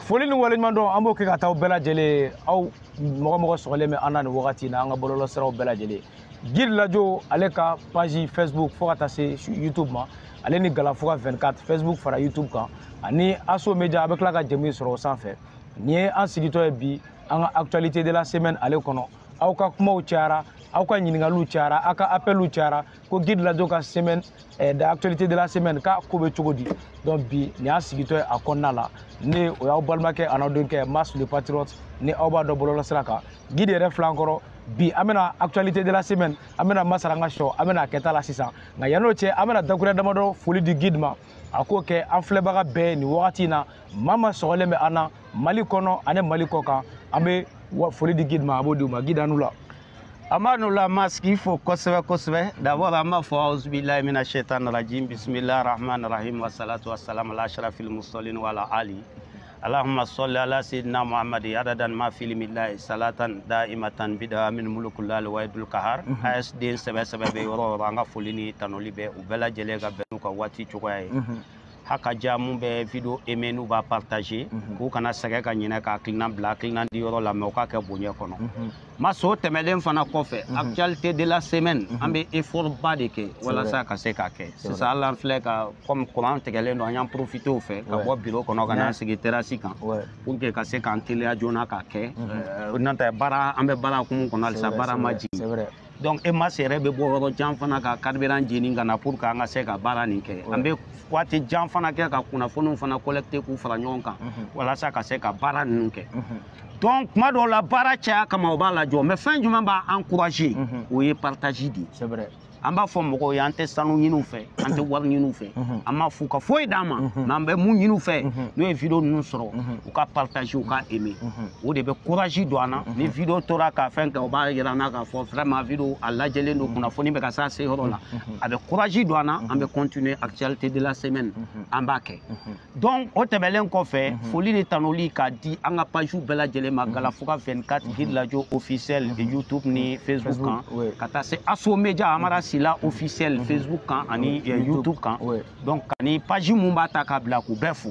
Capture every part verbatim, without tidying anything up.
foli ni waleɲuman dɔn an b'o kɛ ka taa bɛɛ lajɛlen aw mɔgɔ mɔgɔ sɔgɔlen bɛ an na nin wagati na an ka bɔlɔlɔ siraw bɛɛ lajɛlen Guide Radio ale ka page Facebook fo ka taa se YouTube ma ale ni Galafuga vingt-quatre Facebook fara YouTube kan ani Aso Media a bɛ tila ka jɛmu sɔrɔ o sanfɛ ni ye an sigitɔ ye bi an ka actualité de la semaine ale kɔnɔ aw ka kumaw cayara aw ka ɲininkaliw cayara aw ka appelw cayara ko Guide Radio ka semaine de actualité de la semaine ka ko bɛ cogo di donc bi ni an sigitɔ ye a kɔnɔna la ne o y'aw balimakɛ a n'aw denkɛ Mas le Patriote ni aw b'a dɔn bɔlɔlɔ sira kan Guide yɛrɛ filan kɔrɔ bi an bɛna actualité de la semaine an bɛna masara an ka sɔ an bɛna kɛta la sisan nka yan'o cɛ an bɛna dakuruya damadɔ foli di Guide ma a k'o kɛ an filɛbaga bɛɛ nin wagati in na maa ma sɔgɔlen bɛ an na Mali kɔnɔ ani Mali kɔ kan an bɛ foli di Guide ma a b'o di u ma Guide anu la an b'a n'u la Mas k'i fo kosɛbɛ kosɛbɛ d'abord an b'a fɔ auzubillahi mina shaitani rajim bismillahi rahmani rahim wa salatu wa salam ala ashrafil mursalin wa ala ali Allahumma salli ala sayyidina Muhammadi adadan ma fil millahi salatan daimatan bida min mulukul lal waidul kahar A S D sɛbɛ sɛbɛ bɛ yɔrɔ yɔrɔ an ka foli ni tanoli bɛ u bɛɛ lajɛlen ka bɛn n'u ka waati cogoya ye haka ja mun bɛ video aimer n'u b'a partager k'u kana sɛgɛ ka ɲinɛ ka hakilina bila hakilina di yɔrɔ la mais u k'a kɛ bonya kɔnɔ Mas o tɛmɛlen fana kɔfɛ actualité de la semaine an bɛ effort ba de kɛ walasa ka se k'a kɛ sisan hali an filɛ ka comme courant tigɛlen don an y'an profiter o fɛ ka bɔ bureau kɔnɔ ka n'an sigi terrasse kan pour que ka se k'an teliya joona k'a kɛ n'o tɛ baara an bɛ baara hukumu kɔnɔ halisa baara ma jigin donc e Mas yɛrɛ bɛ bɔ yɔrɔ jan fana ka carburant jeni ka na pour que an ka se ka baara nin kɛ an bɛ waati jan fana kɛ ka kunnafoniw fana collecter k'u fara ɲɔgɔn kan walasa ka se ka baara ninnu kɛ donc tuma dɔw la baara caya kama o b'a lajɔ mais fɛn jumɛn b'a encourager o ye partage di an b'a fɔ mɔgɔw ye an tɛ sanu ɲini u fɛ an tɛ wari ɲini u fɛ an m'a f'u ka foyi d'an ma mais an bɛ mun ɲini u fɛ n'o ye video ninnu sɔrɔ u ka partage u ka aimer o de bɛ courage don an na ni video tora ka fɛn kɛ o b'a yira an na k'a fɔ vraiment video a lajɛlen don kunnafoni bɛ ka s'a se yɔrɔ la a bɛ courage don an na an bɛ continuer actualité de la semaine an b'a kɛ donc o tɛmɛlen kɔfɛ foli de tanoli k'a di an ka page bɛɛ lajɛlen ma Galafuga vingt-quatre Guide Radio officiel YouTube ni Facebook kan ka taa se Aso Media Amara Sila officiel Facebook kan ani YouTube kan donc ani page mun b'a ta k'a bila k'u bɛɛ fo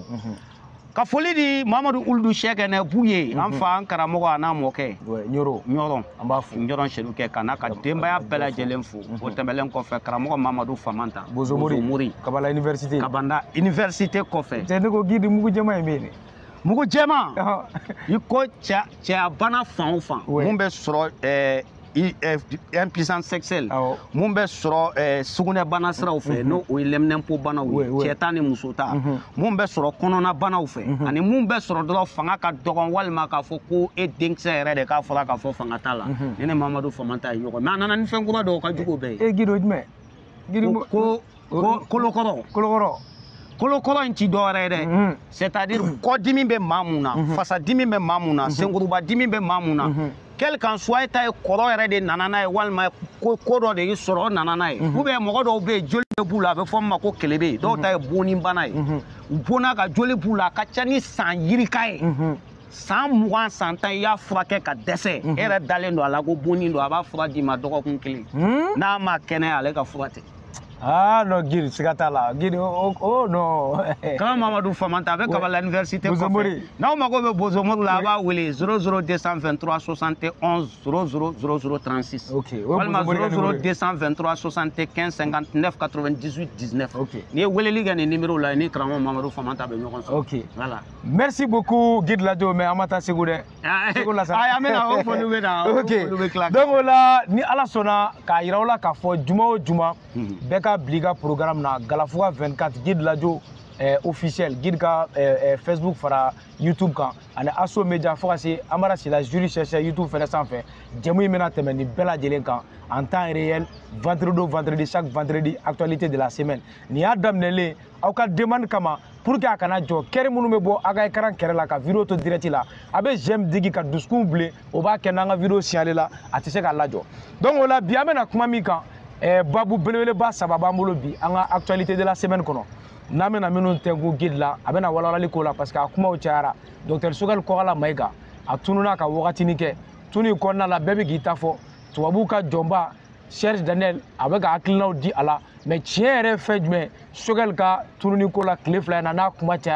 ka foli di Mamadu Uludu Sɛgɛnɛ Buye an fa an karamɔgɔ a n'a mɔkɛ Ɲɔrɔ Ɲɔrɔ an b'a fo Ɲɔrɔ Sedukɛ ka n'a ka denbaya bɛɛ lajɛlen fo o tɛmɛlen kɔfɛ karamɔgɔ Mamadu Famanta Bozomori Kabala Université Kabanda Université kɔfɛ cɛ ne ko Guide mugu jɛma ye min ye mugu jɛma i ko cɛya bana fan o fan mun bɛ sɔrɔ impuissance sexuelle mun bɛ sɔrɔ sugunɛ bana siraw fɛ n'o o ye lɛminɛnpo banaw ye cɛ ta ni muso ta mun bɛ sɔrɔ kɔnɔna banaw fɛ ani mun bɛ sɔrɔ dɔrɔn fanga ka dɔgɔn walima k'a fɔ ko e denkisɛ yɛrɛ de k'a fɔra k'a fɔ fanga t'a la ne ni Mamadu Famanta ye ɲɔgɔn mais a nana ni fɛn kura dɔw ka jugu bɛɛ ye e Guide o jumɛn ko kolokɔrɔ kolokɔrɔ kolokɔrɔ in ti dɔwɛrɛ ye dɛ c'est-à-dire kɔdimi bɛ maa mun na fasadimi bɛ maa mun na senkuruba dimi bɛ maa mun na quel qu'en soit e ta ye kɔrɔ yɛrɛ de nana n'a ye walima ko dɔ de y'i sɔrɔ o nana n'a ye ou bien mɔgɔ dɔw bɛ yen joli bɛ b'u la a bɛ fɔ min ma ko kelebe dɔw ta ye bonni bana ye u bonna ka joli b'u la a ka ca ni san yirika ye san mugan san tan i y'a furakɛ ka dɛsɛ e yɛrɛ dalen don a la ko bonni don a b'a fura d'i ma dɔgɔkun kelen n'a ma kɛnɛya ale ka fura tɛ Ah non, Guide, c'est là. Guide, oh, oh non. Quand Mamadou Famanta avec Kabala Université Bozomori. Non, ma go Bozomori là bas wele zéro zéro deux cent vingt-trois soixante et onze zéro zéro zéro zéro trente-six. OK. Walma zéro zéro deux cent vingt-trois soixante-quinze cinquante-neuf quatre-vingt-dix-huit dix-neuf. OK. Ni weleli ga ni numéro là ni Kramo Mamadou Famanta be ñokon so. OK. Voilà. Merci beaucoup Guide Radio mais amata segude. Sego la sa. Ah amena o fonu be na. OK. Donc là ni ala sona ka yirawla ka fo juma o juma. Ka bliga programme na Galafuga vingt-quatre Guide Radio eh, officiel Guide ka eh, eh, Facebook fara YouTube kan ani Aso Media fo ka se Amara Sila jury chercheur YouTube fɛnɛ sanfɛ jɛmu in bɛna tɛmɛ ni bɛɛ lajɛlen kan en temps réel vendredi au vendredi chaque vendredi actualité de la semaine ni y'a daminɛlen aw ka demande kama pour que a kana jɔ kɛri minnu bɛ bɔ a ka écran kɛrɛ la ka vidéo to direct la a bɛ j'aime digi ka dusukun bilen o b'a kɛ n'an ka vidéo signalé la a tɛ se k'a lajɔ donc o la bi an bɛna kuma min kan Eh, babu belebeleba saba b'an bolo bi an ka actualité de la semaine kɔnɔ n'an bɛna minnu tɛnku Guide la a bɛna walawalali k'o la parce que a kumaw cayara docteur Sogɛli Kɔkala Mayiga a tununa ka wagatinin kɛ tuni kɔnɔna la bɛɛ bɛ k'i ta fɔ tubabuw ka jɔnba Serge Daniel a bɛ ka hakilinaw di a la mais tiɲɛ yɛrɛ fɛn jumɛn Sogɛli ka tununi ko la tile fila in na n'a kuma cayara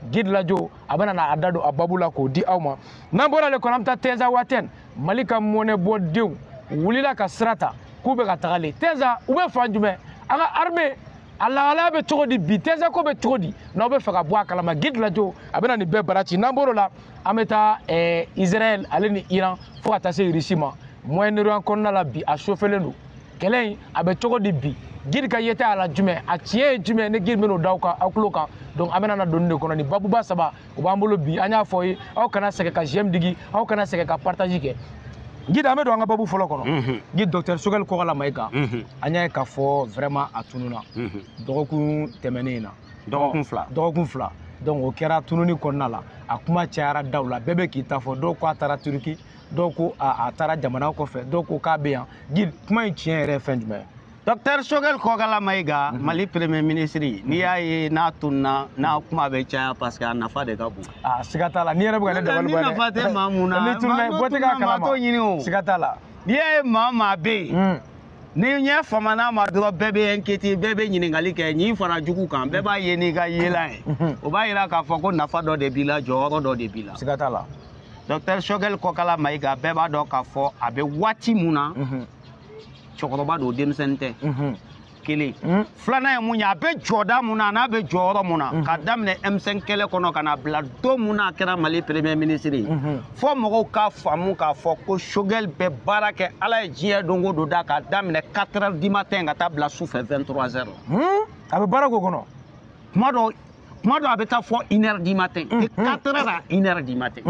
Guide Radio a bɛna na a da don a babu la k'o di aw ma n'an bɔra le kɔnɔ an bɛ taa Teza Waten Mali ka mɔnɛ bɔdenw wulila ka sira ta k'u bɛ ka tagalen Teza u bɛ fan jumɛn an ka armée a lahalaya bɛ cogo di bi Teza ko bɛ cogo di n'aw bɛ fɛ ka bɔ a kalama Guide Radio a bɛna nin bɛɛ bara ci n'an bɔr'o la an bɛ taa Israël ale ni Iran fo ka taa se Russie ma Moyen-Orient kɔnɔna la bi a chauffelen don kɛlɛ in a bɛ cogo di bi Guide ka yete a la jumɛn a tiɲɛ ye jumɛn ne Guide bɛn'o d'aw kan aw tulo kan donc an bɛna na donni de kɔnɔ ni babuba saba u b'an bolo bi an y'a fɔ ye aw kana sɛgɛn ka j'aime digi aw kana sɛgɛn ka partage kɛ Guide an bɛ don an ka babu fɔlɔ kɔnɔ Guide docteur Choguel Kokala Mayiga an y'a ye k'a fɔ vraiment a tununa dɔgɔkun tɛmɛnen in na dɔgɔkun fila dɔgɔkun fila donc o kɛra tununi kɔnɔna la a kuma cayara daw la bɛɛ bɛ k'i ta fɔ dɔw ko a taara Turki dɔw ko a taara jamana kɔfɛ dɔw ko k'a bɛ yan Guide kuma in tiɲɛ yɛrɛ ye fɛn jumɛn docteur Choguel Kokala Mayiga Mali premier ministre n'i y'a ye n'a tununa n'a kuma bɛ caya parce que a nafa de ka bon ah siga t'a la n'i yɛrɛ bɛ ka ne dabali ban dɛ ni nafa tɛ maa mun na n'i tununa bɔ tɛ k'a kalama siga t'a la n'i y'a ye maa maa bɛ yen ni ɲɛ famana ma dɔrɔn bɛɛ bɛ enquête bɛɛ bɛ ɲininkali kɛ ɲi fara jugu kan bɛɛ b'a ye n'i ka yelan ye o b'a yira k'a fɔ ko nafa dɔ de b'i la jɔyɔrɔ dɔ de b'i la siga t'a la docteur Choguel Kokala Mayiga bɛɛ b'a dɔn k'a fɔ a bɛ waati mun na cɛkɔrɔba don denmisɛnnin tɛ kelen filanan ye mun ye a bɛ jɔda mun na n'a bɛ jɔyɔrɔ mun na ka daminɛ M cinq kɛlɛ kɔnɔ ka na bila don mun na a kɛra Mali premier ministre ye fɔ mɔgɔw k'a faamu k'a fɔ ko Choguel bɛ baara kɛ Ala ye diɲɛ don o don da ka daminɛ quatre heures du matin ka taa bila sufɛ vingt-trois heures a bɛ baara k'o kɔnɔ kuma dɔ kuma dɔ a bɛ taa fɔ une heure du matin de quatre heures à une heure du matin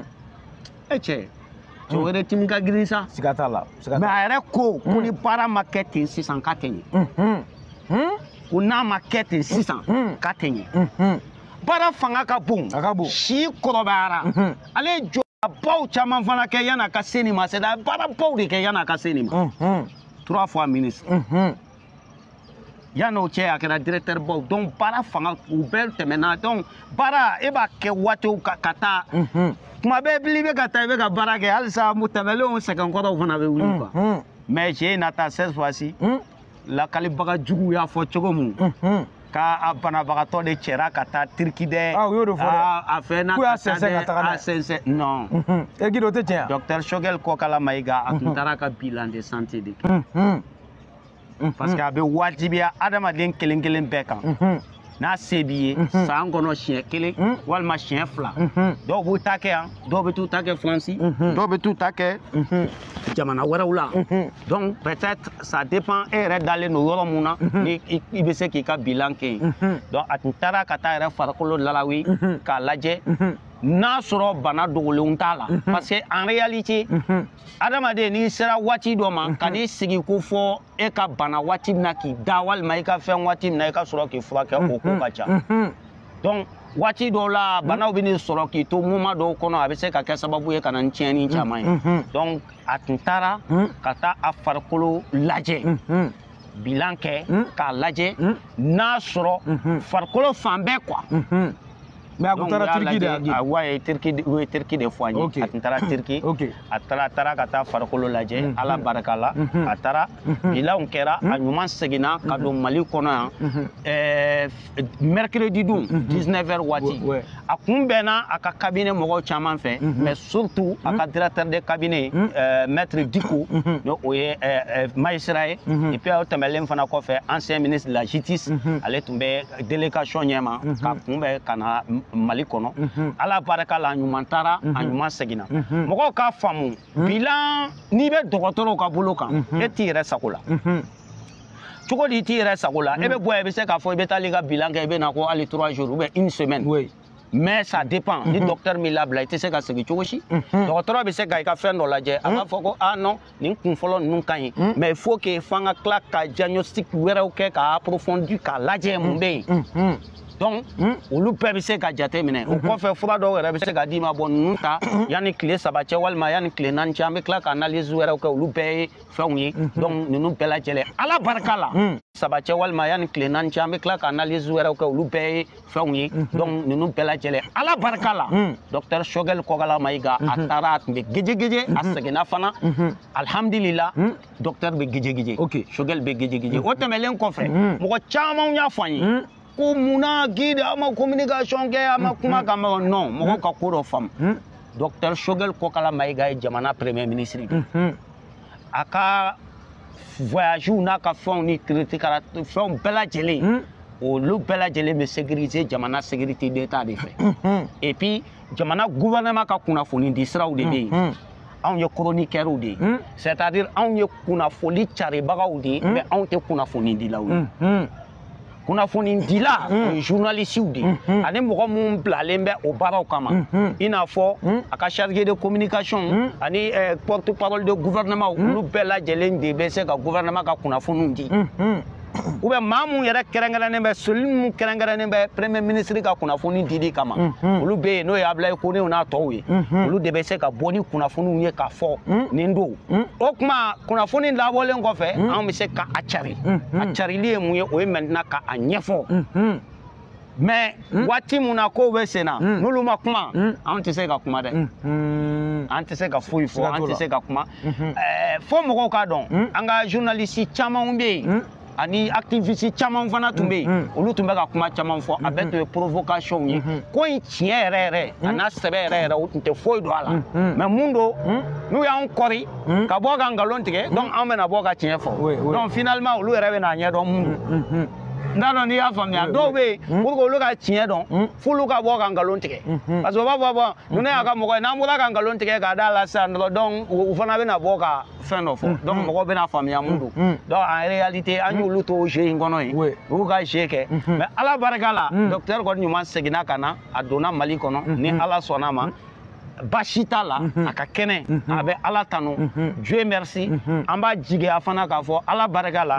e cɛ cɛ wɛrɛ timi ka girin sa siga t'a la mais a yɛrɛ ko ko ni baara ma kɛ ten sisan k'a tɛ ɲɛ ko n'a ma kɛ ten sisan k'a tɛ ɲɛ baara fanga ka bon a ka bon si kɔrɔbayara ale ye jɔbaw caman fana kɛ yan'a ka se nin ma c'est à dire baarabaw de kɛ yan'a ka se nin ma trois fois ministre yan'o cɛ a kɛra directeur baw donc baara fanga u bɛɛ tɛmɛna donc baara e b'a kɛ waatiw ka taa kuma bɛɛ bili bɛ ka taa i bɛ ka baara kɛ halisa tɛmɛlenw sɛgɛnkɔrɔw fana bɛ wuli quoi mais j'ai nata cette fois-ci lakalibaga jugu y'a fɔ cogo mun k'a banabagatɔ de cɛra ka taa Turki dɛ ah u y'o de fɔ dɛ a fɛn na k'u y'a sɛnsɛn ka taga n'a ye a sɛnsɛn non e Guide o tɛ tiɲɛ docteur Choguel Kokala Mayiga a tun taara ka bilan de santé de kɛ parce que a bɛ wajibiya adamaden kelen kelen bɛɛ kan n'a se b'i ye san kɔnɔ siɲɛ kelen walima siɲɛ fila dɔw b'u ta kɛ yan dɔw bɛ t'u ta kɛ Faransi dɔw bɛ t'u ta kɛ jamana wɛrɛw la donc peut-être ça dépend e yɛrɛ dalen don yɔrɔ mun na ni i bɛ se k'i ka bilan kɛ yen donc a tun taara ka taa yɛrɛ farikolo lalawi k'a lajɛ n'a sɔrɔ bana dogolenw t'a la parce que en réalité adamaden n'i sera waati dɔ ma ka n'i sigi ko fɔ e ka bana waati min na k'i da walima i ka fɛn waati min na i ka sɔrɔ k'i furakɛ o ko ka ca donc waati dɔw la banaw bɛ n'i sɔrɔ k'i to moment dɔw kɔnɔ a bɛ se ka kɛ sababu ye ka na ni tiɲɛni caman ye donc a tun taara ka taa a farikolo lajɛ bilan kɛ k'a lajɛ n'a sɔrɔ farikolo fan bɛɛ quoi mais a kun taara Turki de a wa ye Turki o ye Turki de fɔ an ye a tun taara Turki a taara taara ka taa farikolo lajɛ Ala barika la a taara bilanw kɛra a ɲuman seginna ka don Mali kɔnɔ yan mercredi dun dix-neuf heures waati a kun bɛnna a ka cabinet mɔgɔw caman fɛ mais surtout a ka directeur de cabinet maître Diko o ye magistrat ye et puis o tɛmɛlen fana kɔfɛ ancien ministre de la justice ale tun bɛ délégation ɲɛma ka kunbɛn ka na Mali kɔnɔ Ala barika la a ɲuman taara a ɲuman seginna mɔgɔw k'a faamu bilan n'i bɛ dɔgɔtɔrɔw ka bolo kan e t'i yɛrɛ sago la cogo di i t'i yɛrɛ sago la e bɛ bɔ yan i bɛ se k'a fɔ i bɛ taa i ka bilan kɛ i bɛ na ko hali trois jours ou bien une semaine mais ça dépend ni docteur min labila i tɛ se ka segin cogo si dɔgɔtɔrɔ bɛ se ka i ka fɛn dɔ lajɛ a b'a fɔ ko ah non nin kun fɔlɔ ninnu ka ɲi mais il faut que f'an ka tila ka diagnostic wɛrɛw kɛ k'a approfondir k'a lajɛ mun bɛ yen donc olu bɛɛ bɛ se ka jate minɛ o kɔfɛ fura dɔw yɛrɛ bɛ se ka d'i ma bɔ ninnu ta yanni tile saba cɛ walima yanni tile naani cɛ an bɛ tila ka analyse wɛrɛw kɛ olu bɛɛ ye fɛnw ye donc ninnu bɛɛ lajɛlen Ala barika la saba cɛ walima yanni tile naani cɛ an bɛ tila ka analyse wɛrɛw kɛ olu bɛɛ ye fɛnw ye donc ninnu bɛɛ lajɛlen Ala barika la docteur Choguel Kokala Mayiga a taara a tun bɛ gejegeje a seginna fana alhamdulillah docteur bɛ gejegeje Choguel bɛ gejegeje o tɛmɛlen kɔfɛ mɔgɔ caman y'a fɔ an ye ko muna guide ama communication ke ama kuma kama non mo ka ko do fam docteur Choguel Kokala Maïga jamana premier ministre aka voyage n'a ka fond ni critique la fond bela jeli o lu bela jeli me sécuriser jamana sécurité d'état de fait et puis jamana gouvernement ka kuna foni di siraw de be on ye chroniqueur de c'est-à-dire on ye kuna foli chare bagaw de mais on te kuna foni di law kuna foni di la journaliste de ani mogo mun blalen bɛ o baaraw kama ina fɔ aka chargé de communication ani porte-parole de gouvernement olu bɛɛ lajɛlen de bɛ se ka gouvernement ka kunnafoniw di ou bien maa mun yɛrɛ kɛrɛnkɛrɛnnen bɛ soli mun kɛrɛnkɛrɛnnen bɛ premier ministre ka kunnafoni dili kama olu bɛ yen n'o ye Ablaye Konew n'a tɔw ye olu de bɛ se ka bɔ ni kunnafoniw ye k'a fɔ nin don o tuma kunnafoni labɔlen kɔfɛ anw bɛ se ka a cari a carili ye mun ye o ye maintenant ka a ɲɛfɔ mais waati mun na kow bɛ sen na n'olu ma kuma anw tɛ se ka kuma dɛ an tɛ se ka foyi fɔ an tɛ se ka kuma fo mɔgɔw k'a dɔn an ka journaliste camanw bɛ yen ani activiste caman fana tun bɛ yen olu tun bɛ ka kuma caman fɔ a bɛɛ tun ye provocation ye ko in tiɲɛ yɛrɛ yɛrɛ a n'a sɛbɛ yɛrɛ yɛrɛ o tun tɛ foyi don a la mais mun don n'u y'an kɔri ka bɔ ka nkalon tigɛ donc an bɛna bɔ ka tiɲɛ fɔ donc finalement olu yɛrɛ bɛna ɲɛ dɔn mun don n t'a dɔn n'i y'a faamuya dɔw bɛ yen pour que olu ka tiɲɛ dɔn f'olu ka bɔ ka nkalon tigɛ parce que u b'a fɔ bɔn ninnu y'a ka mɔgɔ ye n'an bɔra ka nkalon tigɛ k'a d'a la sisan donc u fana bɛna bɔ ka fɛn dɔ fɔ donc mɔgɔw bɛna faamuya mun don donc en réalité an y'olu to o jeu in kɔnɔ yen u y'u ka jeu kɛ mais ala barika la docteur kɔni ɲuman seginna ka na a donna Mali kɔnɔ ni ala sɔnna a ma baasi t'a la a ka kɛnɛ a bɛ ala tanu Dieu merci an b'a jigiya fana k'a fɔ ala barika la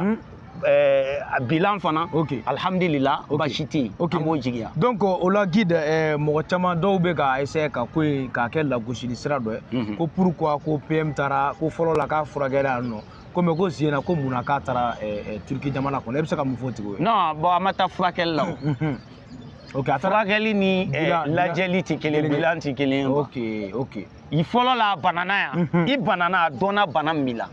bilan fana alhamdulillah baasi tɛ yen an b'o jigiya donc o la guide mɔgɔ caman dɔw bɛ ka essayer ka ko in k'a kɛ lagosili sira dɔ ye ko pourquoi ko P M taara ko fɔlɔ la k'a furakɛra yan nɔ komi ko Ziyena ko mun na k'a taara Turki jamana kɔnɔ e bɛ se ka mun fɔ o tigi ye non bon a ma taa furakɛli la o ok a taara furakɛli ni lajɛli tɛ kelen bilan tɛ kelen ye ok ok i fɔlɔ la a banana yan i banana a dɔnna bana min b'i la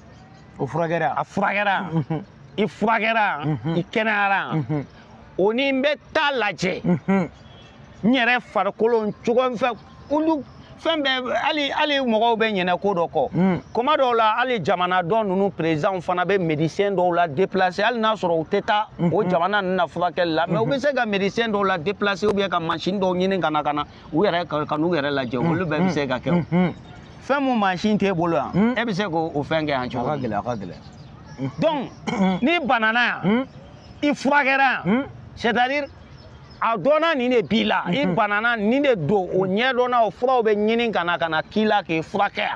o furakɛra a furakɛra i furakɛra i kɛnɛyara o ni n bɛ taa lajɛ n yɛrɛ farikolo cogo n fɛ olu fɛn bɛɛ hali hali mɔgɔw bɛ ɲinɛ ko dɔ kɔ kuma dɔw la hali jamana dɔ ninnu président fana bɛ médecin dɔw la déplacer hali n'a sɔrɔ u tɛ taa o jamana ninnu na furakɛli la mais u bɛ se ka médecin dɔw la déplacer ou bien ka machine dɔw ɲini ka na ka na u yɛrɛ ka n'u yɛrɛ lajɛ olu bɛɛ bɛ se ka kɛ fɛn mun machine t'e bolo yan e bɛ se k'o fɛn kɛ yan cogo a ka gɛlɛn a ka gɛlɛn donc ni banana yan i furakɛra yan c'est-à-dire a dɔnna nin de b'i la i banana nin de don o ɲɛdɔnna o furaw bɛ ɲini ka na ka na k'i la k'i furakɛ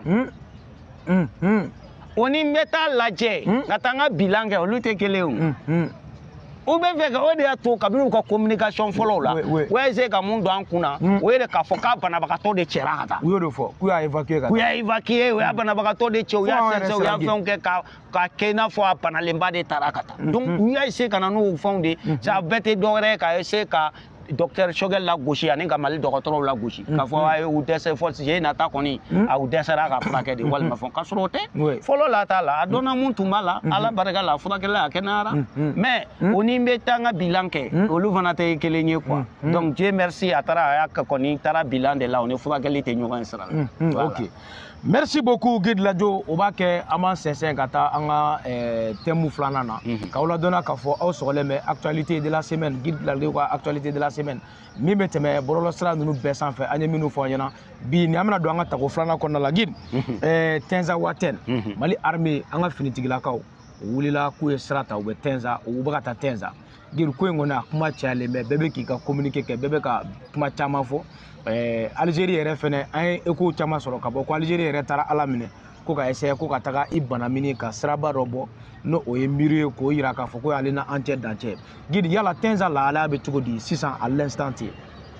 yan o ni n bɛ taa lajɛ ka taa n ka bilan kɛ olu tɛ kelen ye o bɛ fɛ ka o de y'a to kabini u ka communication fɔlɔw la u y'a essayer ka mun don an kun na o ye de k'a fɔ k'a banabagatɔ de cɛra ka taa u y'o de fɔ k'u y'a évacuer ka taa u y'a évacuer u y'a banabagatɔ de cɛ u y'a sɛnsɛn u y'a fɛnw kɛ ka ka kɛ i n'a fɔ a banalenba de taara ka taa donc u y'a essayer ka na n'o fɛnw de ça bɛɛ tɛ dɔwɛrɛ ye ka essayer ka docteur Choguel la gosi ani ka Mali dɔgɔtɔrɔw la gosi k'a fɔ a ye u dɛsɛ fɔ siɲɛ nata kɔni a u dɛsɛra ka furakɛ de walima fɛn ka sɔrɔ o tɛ fɔlɔ la t'a la a dɔnna mun tun b'a la ala barika la a furakɛla a kɛnɛyara mais o ni n bɛ taa n ka bilan kɛ olu fana tɛ kelen ye quoi donc Dieu merci a taara a y'a kɛ kɔni taara bilan de la o ni furakɛli tɛ ɲɔgɔn ye sira la ok merci beaucoup Guide Lajo o b'a kɛ an b'an sɛnsɛn ka taa an ka thème filanan na k'aw ladɔnniya k'a fɔ aw sɔgɔlen bɛ actualité de la semaine Guide Lajo ka actualité de la semaine min bɛ tɛmɛ bɔlɔlɔsira ninnu bɛɛ sanfɛ an ye minnu fɔ an ɲɛna bi ni an bɛna don an ka tako filanan kɔnɔna la Guide Tenza Waten Mali armée an ka finitigilakaw u wulila k'u ye sira ta u bɛ Tenza u bɛ ka taa Tenza Guide ko in kɔni a kuma cayalen bɛ bɛɛ bɛ k'i ka communiqué kɛ bɛɛ bɛ ka kuma caman fɔ Algérie yɛrɛ fɛnɛ an ye écho caman sɔrɔ ka bɔ ko Algérie yɛrɛ taara ala minɛ ko ka essayer ko ka taga i bana mini ka siraba dɔ bɔ n'o o ye miiri ye k'o yira k'a fɔ ko y'ale na an cɛ dancɛ Guide yala Tenza lahalaya bɛ cogo di sisan à l'instant T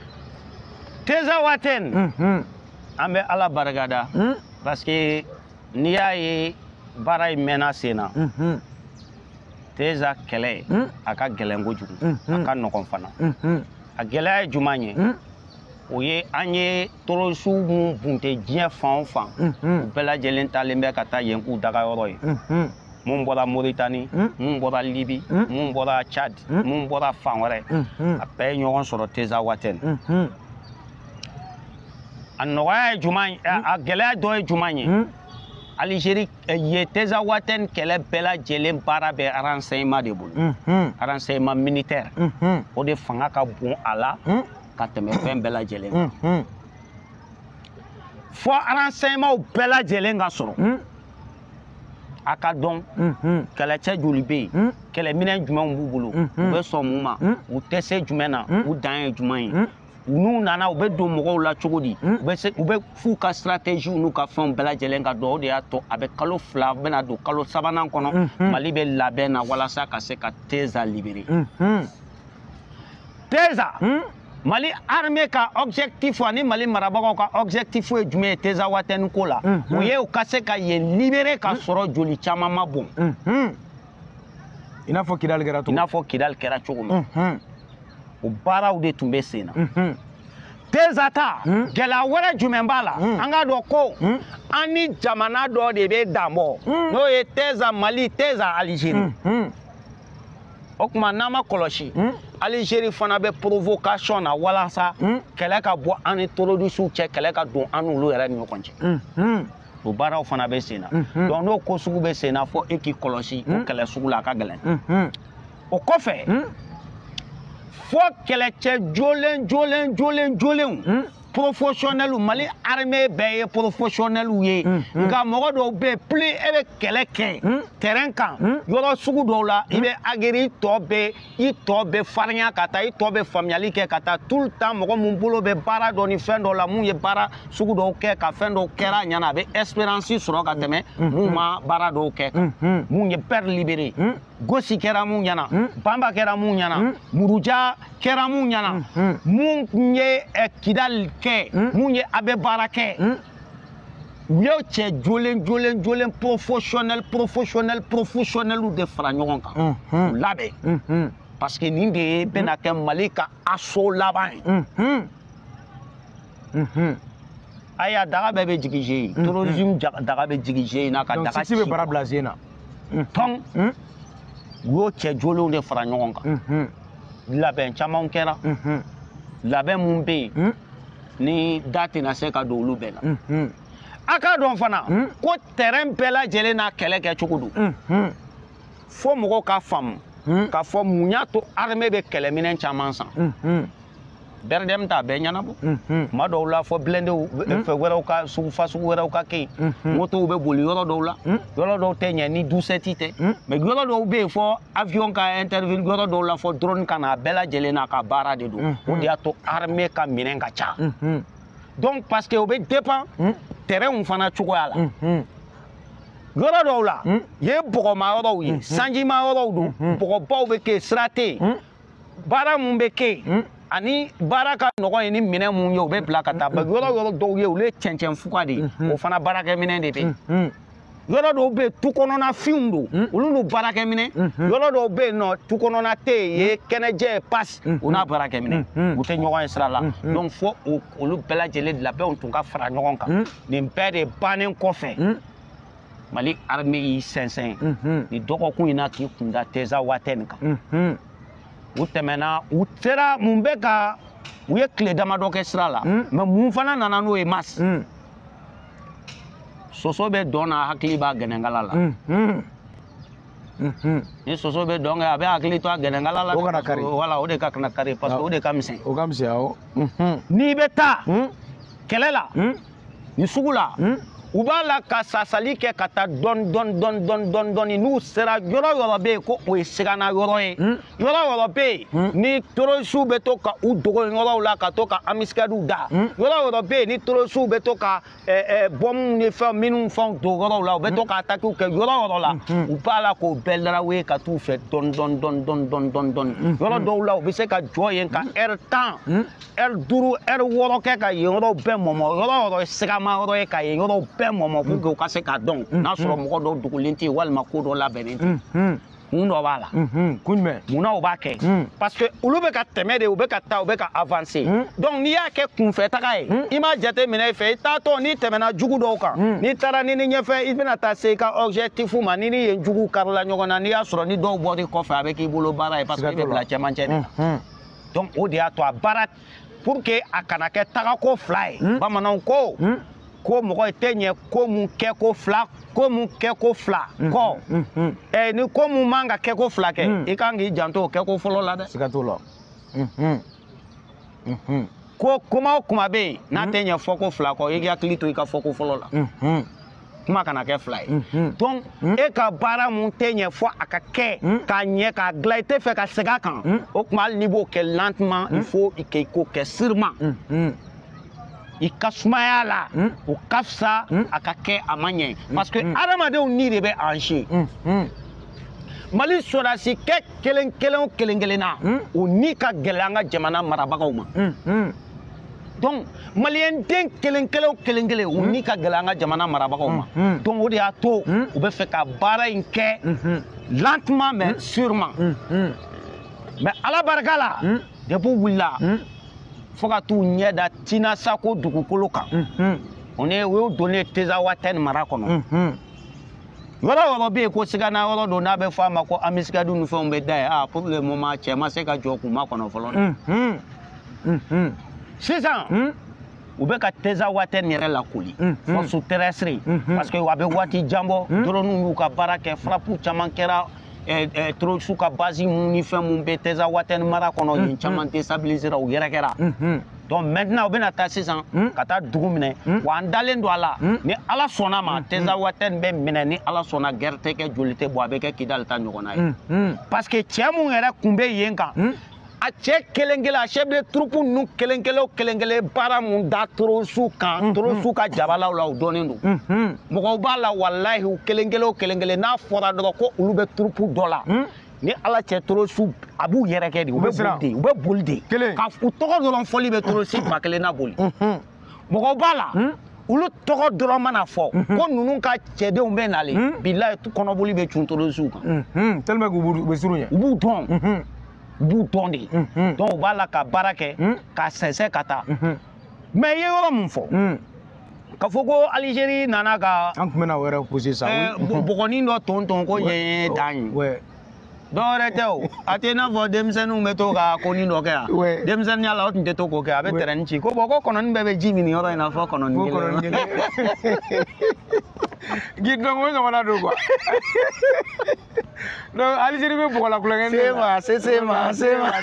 Tenza Waten an bɛ ala barikada parce que n'i y'a ye baara in mɛnna sen na Tenza kɛlɛ a ka gɛlɛn kojugu a ka nɔgɔn fana a gɛlɛya ye jumɛn ye o ye an ye tɔɔrɔsiw mun bunte diɲɛ fan o fan u bɛɛ lajɛlen talen bɛ ka taa yen k'u daga yɔrɔ ye mun bɔra Mauritanie mun bɔra Libye mun bɔra Tchad mun bɔra fan wɛrɛ a bɛɛ ye ɲɔgɔn sɔrɔ Teza Waten a nɔgɔya ye jumɛn ye a gɛlɛya dɔ ye jumɛn ye Algérie ye Teza Waten kɛlɛ bɛɛ lajɛlen baara bɛ renseignement de bolo renseignement militaire o de fanga ka bon a la ka tɛmɛ fɛn bɛɛ lajɛlen kan fo renseignement bɛɛ lajɛlen ka sɔrɔ a ka dɔn kɛlɛcɛ joli bɛ yen kɛlɛminɛn jumɛnw b'u bolo u bɛ sɔn mun ma u tɛ se jumɛn na u dan ye jumɛn ye n'u nana u bɛ don mɔgɔw la cogo di u bɛ se u bɛ f'u ka stratégie n'u ka fɛnw bɛɛ lajɛlen ka dɔn o de y'a to a bɛ kalo fila bɛna don kalo sabanan kɔnɔ Mali bɛ labɛn na walasa ka se ka Teza libérer Teza Mali armée ka objectif ani Mali marabagaw ka objectif ye jumɛn ye Teza Waten ko la o ye u ka se ka yen libérer ka sɔrɔ joli caman ma bon i n'a fɔ Kidali kɛra cogo i n'a fɔ Kidali kɛra cogo min o baaraw de tun bɛ sen na Teza ta gɛlɛya wɛrɛ jumɛn b'a la an k'a dɔn ko an ni jamana dɔ de bɛ dan bɔ n'o ye Teza Mali Teza Algérie o tuma n'an ma kɔlɔsi Algérie fana bɛ provocation na walasa kɛlɛ ka bɔ an ni terroristes cɛ kɛlɛ ka don an n'olu yɛrɛ ni ɲɔgɔn cɛ o baaraw fana bɛ sen na donc n'o ko sugu bɛ sen na fo e k'i kɔlɔsi o kɛlɛ sugu la a ka gɛlɛn o kɔfɛ fo kɛlɛcɛ jolen jolen jolen jolenw professionnels Mali armée bɛɛ ye professionnels ye nka mɔgɔ dɔw bɛ yen plus e bɛ kɛlɛ kɛ terrain kan yɔrɔ sugu dɔw la i bɛ agir i tɔ bɛ i tɔ bɛ farinya ka taa i tɔ bɛ faamuyali kɛ ka taa tout le temps mɔgɔ mun bolo bɛ baara dɔ ni fɛn dɔ la mun ye baara sugu dɔw kɛ ka fɛn dɔw kɛra a ɲɛna a bɛ espérance sɔrɔ ka tɛmɛ mun ma baara dɔw kɛ kan mun ye père libéré gosi kɛra mun ɲɛna banba kɛra mun ɲɛna muruja kɛra mun ɲɛna mun ye Kidali kɛ mun ye a bɛ baara kɛ u ye cɛ jolen jolen jolen professionnel professionnel professionnels de fara ɲɔgɔn kan u labɛn parce que nin de ye bɛna kɛ Mali ka assaut laban ye aya daga bɛɛ bɛ jigin je ye terrorisme daga bɛ jigin je ye n'a ka daga ci bɛ baara bila sen na tɔn u y'o cɛ jolenw de fara ɲɔgɔn kan labɛn camanw kɛra labɛn mun bɛ yen ni da tɛna se ka don olu bɛɛ la a k'a dɔn fana ko terrain bɛɛ lajɛlen n'a kɛlɛ kɛ cogo don fo mɔgɔw ka faamu k'a fɔ mun y'a to armée bɛ kɛlɛminɛn caman san bɛrɛdɛm t'a bɛɛ ɲɛnabɔ tuma dɔw la fɔ blendew fɛ wɛrɛw ka sugu fasugu wɛrɛw ka kɛ yen motow bɛ boli yɔrɔ dɔw la yɔrɔ dɔw tɛ ɲɛ ni dusɛti tɛ mais yɔrɔ dɔw bɛ yen fɔ avion ka intervenir yɔrɔ dɔw la fɔ drone ka na a bɛɛ lajɛlen n'a ka baara de don o de y'a to armée ka minɛn ka ca donc parce que o bɛ dépend terrain fana cogoya la yɔrɔ dɔw la ye bɔgɔma yɔrɔw ye sanjima yɔrɔw don bɔgɔbaw bɛ kɛ sira tɛ yen baara mun bɛ kɛ yen ani baara ka nɔgɔ ye ni minɛn mun ye u bɛ bila ka taa yɔrɔ yɔrɔ dɔw ye olu ye cɛncɛn fuga de ye o fana baarakɛminɛn de bɛ yen yɔrɔ dɔw bɛ yen tu kɔnɔna finw don olu n'u baarakɛminɛn yɔrɔ dɔw bɛ yen nɔ tu kɔnɔna tɛ yen ye kɛnɛjɛ ye pasi o n'a baarakɛminɛn u tɛ ɲɔgɔn ye sira la donc fo olu bɛɛ lajɛlen labɛnw tun ka fara ɲɔgɔn kan nin bɛɛ de bannen kɔfɛ Mali armée y'i sɛnsɛn nin dɔgɔkun in na k'i kun da Teza Waten kan u tɛmɛna u sera mun bɛ ka u ye tile damadɔ kɛ sira la mais mun fana nana n'o ye mars soso bɛ dɔn na hakili b'a gɛnɛnkala la ni soso bɛ dɔn kɛ a bɛ hakili to a gɛnɛnkala la o kana kari voilà o de ka kana kari parce que o de ka misɛn o ka misɛn awɔ n'i bɛ taa kɛlɛ la ni sugu la u b'a la ka sasali kɛ ka taa dɔɔni dɔɔni dɔɔni dɔɔni dɔɔni dɔɔni n'u sera yɔrɔ yɔrɔ bɛ yen ko o ye sigana yɔrɔ ye yɔrɔ yɔrɔ bɛ yen ni terrorisiw bɛ to ka u dogo yɔrɔw la ka to ka amiskɛdiw da yɔrɔ yɔrɔ bɛ yen ni terrorisiw bɛ to ka bɔmu ni fɛn minnu fɛnw don yɔrɔw la u bɛ to ka atakiw kɛ yɔrɔ yɔrɔ la u b'a la k'o bɛɛ larawe ka t'u fɛ dɔɔni dɔɔni dɔɔni dɔɔni dɔɔni dɔɔni dɔɔni yɔrɔ dɔw la u bɛ se ka jɔ yen ka ɛri tan ɛri duuru ɛri wɔɔrɔ kɛ ka yen yɔrɔw bɛɛ mɔmɔ yɔrɔ yɔrɔ ye sigama yɔrɔ ye ka yen yɔrɔw bɛɛ mɔmɔ pour que u ka se k'a dɔn n'a sɔrɔ mɔgɔ dɔw dogolen tɛ yen walima ko dɔ labɛnnen tɛ kun dɔ b'a la kun jumɛn munna o b'a kɛ parce que olu bɛ ka tɛmɛ de u bɛ ka taa u bɛ ka avancer donc n'i y'a kɛ kunfɛtaga ye i m'a jateminɛ i fɛ i taatɔ n'i tɛmɛna jugu dɔw kan n'i taara ni ni ɲɛfɛ i bɛna taa se i ka objectif ma ni ni ye jugu karila ɲɔgɔn na n'i y'a sɔrɔ ni dɔw bɔr'i kɔfɛ a bɛ k'i bolo baara ye parce que i bɛ bila cɛmancɛ de la donc o de y'a to a baara pour que a kana kɛ tagako fila ye bamananw ko ko mɔgɔ tɛ ɲɛ ko mun kɛ ko fila ko mun kɛ ko fila kɔ ɛ ni ko mun man ka kɛ ko fila kɛ i kan k'i janto o kɛ ko fɔlɔ la dɛ siga t'o la ko kuma o kuma bɛ yen n'a tɛ ɲɛ fɔ ko fila kɔ i k'i hakili to i ka fɔ ko fɔlɔ la kuma kana kɛ fila ye donc e ka baara mun tɛ ɲɛ fɔ a ka kɛ k'a ɲɛ k'a dilan i tɛ fɛ ka segin a kan o tuma hali n'i b'o kɛ lentement il faut que i k'o kɛ sûrement i ka sumaya la o ka fisa a ka kɛ a ma ɲɛ parce que adamadenw ni de bɛ enjeu Mali sɔrɔdasi kɛ kelen kelen o kelen kelen na o ni ka gɛlɛn an ka jamana marabagaw ma donc maliyɛn den kelen kelen o kelen kelen o ni ka gɛlɛn an ka jamana marabagaw ma donc o de y'a to u bɛ fɛ ka baara in kɛ lentement mais sûrement mais ala barika la depuis u wulila fo ka t'u ɲɛ da Tina Sako dugukolo kan o y'o donnen Teza Watène mara kɔnɔ yɔrɔ yɔrɔ bɛ yen ko sigana yɔrɔ don n'a bɛ fɔ a ma ko amisikadu ni fɛnw bɛ da ye ah pour le moment cɛ ma se ka jɔ kun ma kɔnɔ fɔlɔ sisan u bɛ ka Teza Watène yɛrɛ lakoli force terrestre parce que a bɛ waati jan bɔ drone y'u ka baara kɛ frappe caman kɛra Trosu ka base mun ni fɛn mun bɛ Teza Watène mara kɔnɔ yen caman déstabiliser u yɛrɛ kɛra donc maintenant u bɛna taa sisan ka taa dugu minɛ wa an dalen don a la ni ala sɔnna ma Teza Watène bɛ minɛ ni ala sɔnna guerre tɛ kɛ joli tɛ bɔ a bɛ kɛ Kidali ta ɲɔgɔnna ye parce que cɛ mun yɛrɛ kun bɛ yen kan a cɛ kelen kelen a chef de troupe ninnu kelen kelen o kelen kelen baara mun da Trosu kan Trosu ka jabalaw la o dɔnnen don mɔgɔw b'a la walahi u kelen kelen o kelen kelen n'a fɔra dɔrɔn ko olu bɛ troupe dɔ la ni ala cɛ Trosu a b'u yɛrɛ kɛ de u bɛ boli de u bɛ boli de ka u tɔgɔ dɔrɔn fɔli bɛ Trosu ba kelen na boli mɔgɔw b'a la olu tɔgɔ dɔrɔn mana fɔ ko ninnu ka cɛdenw bɛ nalen bilahi kɔnɔboli bɛ cun Trosu kan tellement que u bɛ siran u ɲɛ u b'u dɔn b'u dɔn de donc u b'a la ka baara kɛ ka sɛnsɛn ka taa mais i ye yɔrɔ mun fɔ ka fɔ ko Algérie nana ka an tun bɛna o yɛrɛ poser sa bɔgɔnin dɔ ton ton ko ɲɛ ye dan ye dɔwɛrɛ tɛ o a tɛ i n'a fɔ denmisɛnninw bɛ to ka ko nin dɔ kɛ yan denmisɛnninya la o tun tɛ to k'o kɛ a bɛ tɛrɛnin ci ko bɔn ko kɔnɔnin bɛɛ bɛ ji min nin yɔrɔ in na fɔ kɔnɔnin kelen Guide donc o ɲɔgɔnna don quoi donc Algérie bɛ bɔgɔ la kulonkɛ c'est ma c'est c'est ma c'est ma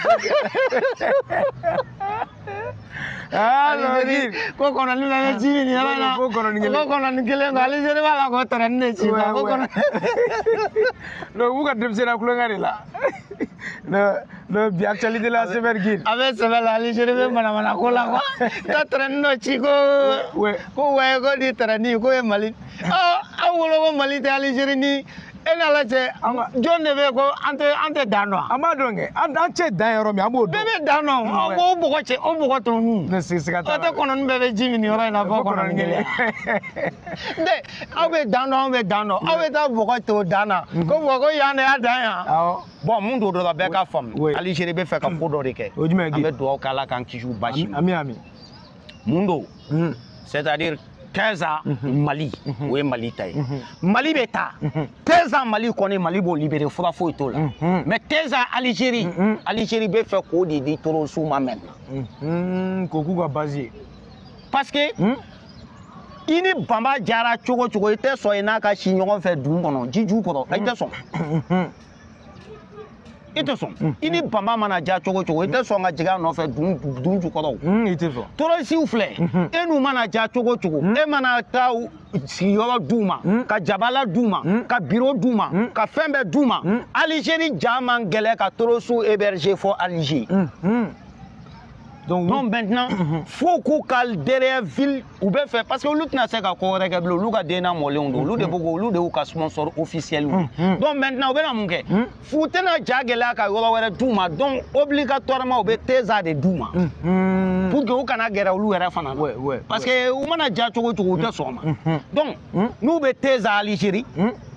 Algérie ko kɔnɔnin bɛɛ bɛ ji min nin yɔrɔ in na ko kɔnɔnin kelen ko Algérie b'a la ko tɛrɛnin de ci quoi ko kɔnɔnin donc u ka denmisɛnninya kulonkɛ de la le bi actualité la semaine Guide a bɛ sɛbɛn la Algérie bɛ manamana ko la quoi ta tɛrɛnin dɔ ci ko ko wɛ ko ni tɛrɛnin ko ye Mali aw wolo ko Mali tɛ Algérie ni e n'ala cɛ jɔn de bɛ ko an tɛ an tɛ dan dɔn an b'a dɔn kɛ an cɛ dan yɔrɔ min an b'o dɔn bɛɛ bɛ dan dɔn aw ko o bɔgɔ cɛ o bɔgɔ tɔ ninnu ne siga t'a la o tɛ kɔnɔnin bɛɛ bɛ ji min nin yɔrɔ in na fɔ kɔnɔnin kelen n tɛ aw bɛ dan dɔn aw bɛ dan dɔn aw bɛ taa bɔgɔ to dan na ko bɔgɔ ko yan de y'a dan yan bon mun t'o dɔ la bɛɛ k'a faamu Algérie bɛ fɛ ka ko dɔ de kɛ an bɛ dugawu kɛ Ala k'an kisi u basi ma ami ami mun don c'est-à-dire Teza Mali o ye Mali ta ye Mali bɛ taa Teza Mali kɔni Mali b'o libérer fura foyi t'o la mais Teza Algérie Algérie bɛ fɛ k'o de di Trosu ma maintenant k'o k'u ka base ye parce que i ni banba jara cogo cogo i tɛ sɔn i n'a ka si ɲɔgɔn fɛ dugu kɔnɔ jiju kɔrɔ i tɛ sɔn i tɛ sɔn i ni banba mana ja cogo cogo i tɛ sɔn ka jigin a nɔfɛ dun jukɔrɔ i tɛ sɔn Torosiw filɛ e n'u mana ja cogo cogo e mana taa sigiyɔrɔ d'u ma ka jabala d'u ma ka biro d'u ma ka fɛn bɛɛ d'u ma Algérie ja man gɛlɛn ka Torosiw héberger fɔ Alger donc non maintenant faut k'u ka derrière ville u bɛ fɛ parce que olu tɛna se ka ko wɛrɛ kɛ bilen olu ka den n'a mɔlenw don olu de b'o olu de y'u ka sponsor officiel donc maintenant u bɛna mun kɛ fu tɛna ja gɛlɛya ka yɔrɔ wɛrɛ d'u ma donc obligatoirement u bɛ Teza de d'u ma pour que u kana gɛrɛ olu yɛrɛ fana na parce que u mana ja cogo cogo u tɛ sɔn ma donc n'u bɛ Teza Algérie